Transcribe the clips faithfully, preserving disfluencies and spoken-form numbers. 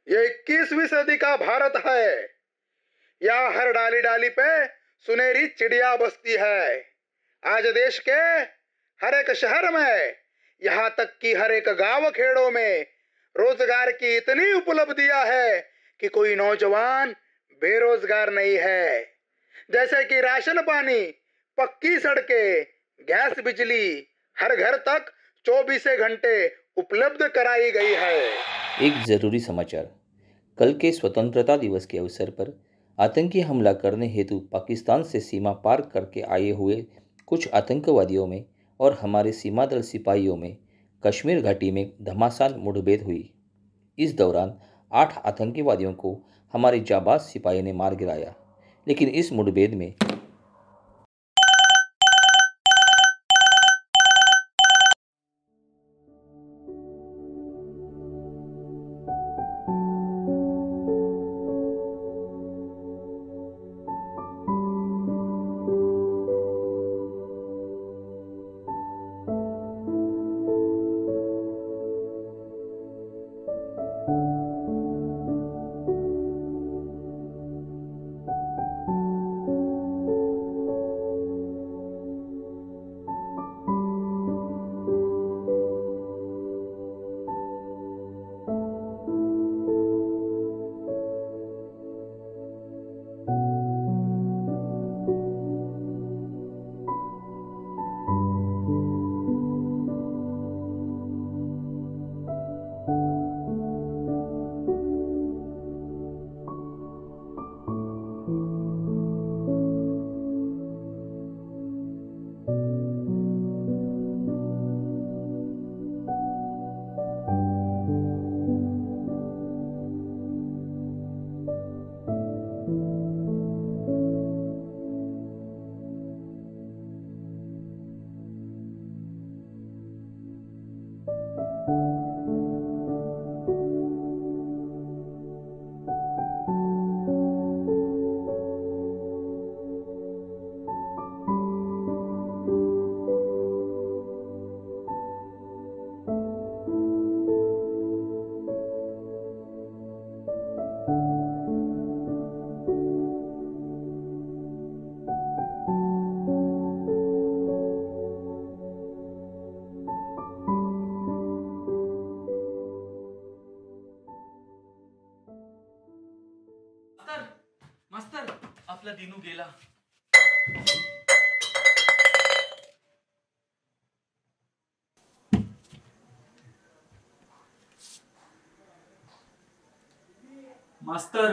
ये इक्कीसवीं सदी का भारत है। यहाँ हर डाली डाली पे सुनहरी चिड़िया बसती है। आज देश के हर एक शहर में, यहाँ तक कि हर एक गांव खेड़ों में रोजगार की इतनी उपलब्धियां है कि कोई नौजवान बेरोजगार नहीं है। जैसे कि राशन पानी, पक्की सड़कें, गैस, बिजली हर घर तक चौबीस घंटे उपलब्ध कराई गई है। एक ज़रूरी समाचार। कल के स्वतंत्रता दिवस के अवसर पर आतंकी हमला करने हेतु पाकिस्तान से सीमा पार करके आए हुए कुछ आतंकवादियों में और हमारे सीमा दल सिपाहियों में कश्मीर घाटी में घमासान मुठभेड़ हुई। इस दौरान आठ आतंकवादियों को हमारे जाबाज सिपाही ने मार गिराया, लेकिन इस मुठभेड़ में मास्तर, आपला दिनू गेला। मास्तर,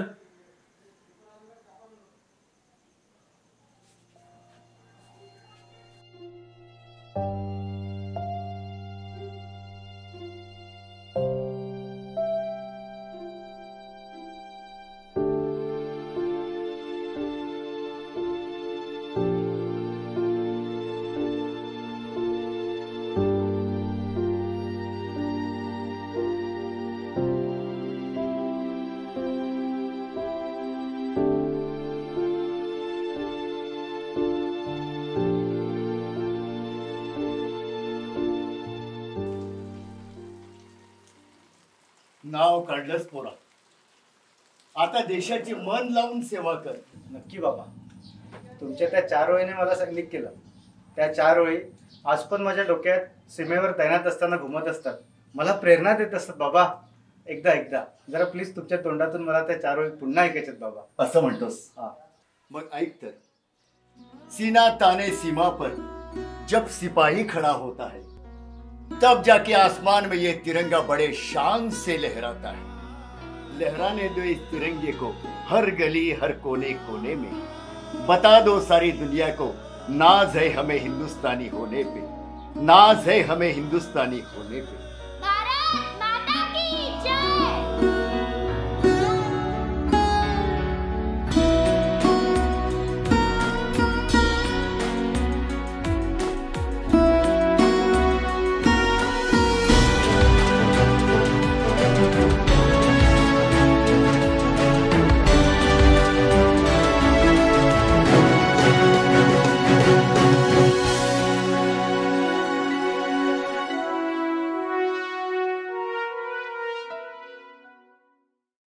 नाव काढलंच पोरा। आता देशाची मन लावून सेवा कर। नक्की बाबा, तुमच्या त्या चार ओळीने मला संगीत केलं। त्या चार ओळी आज पण माझ्या डोक्यात सीमेवर तैनात असताना घुमत असतात, मला प्रेरणा देत असतात बाबा। एकदा एकदा जरा प्लीज तुमच्या तोंडातून मला त्या चार ओळी पुन्हा ऐकायच्यात बाबा। असं म्हणतोस? हा, मग ऐक तर। सीना ताने सीमा पर जब सिपाही खड़ा होता है, तब जाके आसमान में ये तिरंगा बड़े शान से लहराता है। लहराने दो इस तिरंगे को हर गली हर कोने कोने में, बता दो सारी दुनिया को नाज है हमें हिंदुस्तानी होने पे, नाज है हमें हिंदुस्तानी होने पे।